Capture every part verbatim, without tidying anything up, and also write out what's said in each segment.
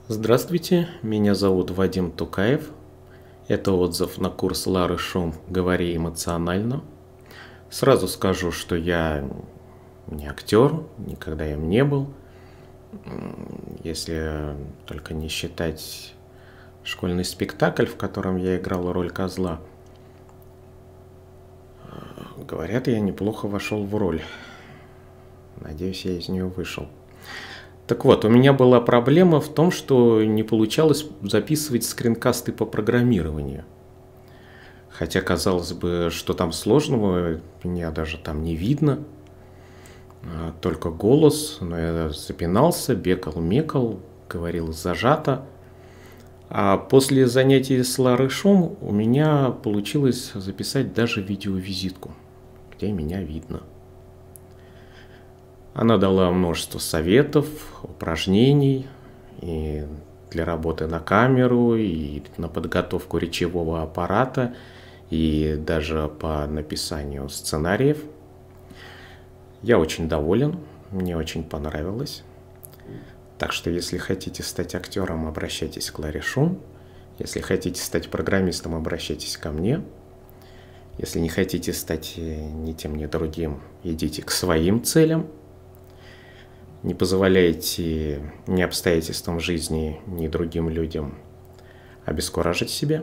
Здравствуйте, меня зовут Вадим Тукаев. Это отзыв на курс Лары Шум «Говори эмоционально». Сразу скажу, что я не актер, никогда им не был. Если только не считать школьный спектакль, в котором я играл роль козла. Говорят, я неплохо вошел в роль. Надеюсь, я из нее вышел. Так вот, у меня была проблема в том, что не получалось записывать скринкасты по программированию. Хотя, казалось бы, что там сложного, меня даже там не видно. Только голос, но я запинался, бекал-мекал, говорил зажато. А после занятий с Ларой Шум у меня получилось записать даже видеовизитку, где меня видно. Она дала множество советов, упражнений и для работы на камеру, и на подготовку речевого аппарата, и даже по написанию сценариев. Я очень доволен, мне очень понравилось. Так что, если хотите стать актером, обращайтесь к Ларе Шум. Если хотите стать программистом, обращайтесь ко мне. Если не хотите стать ни тем, ни другим, идите к своим целям. Не позволяйте ни обстоятельствам жизни, ни другим людям обескуражить себя.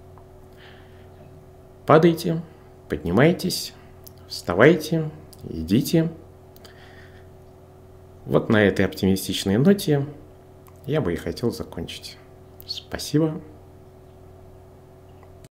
Падайте, поднимайтесь, вставайте, идите. Вот на этой оптимистичной ноте я бы и хотел закончить. Спасибо.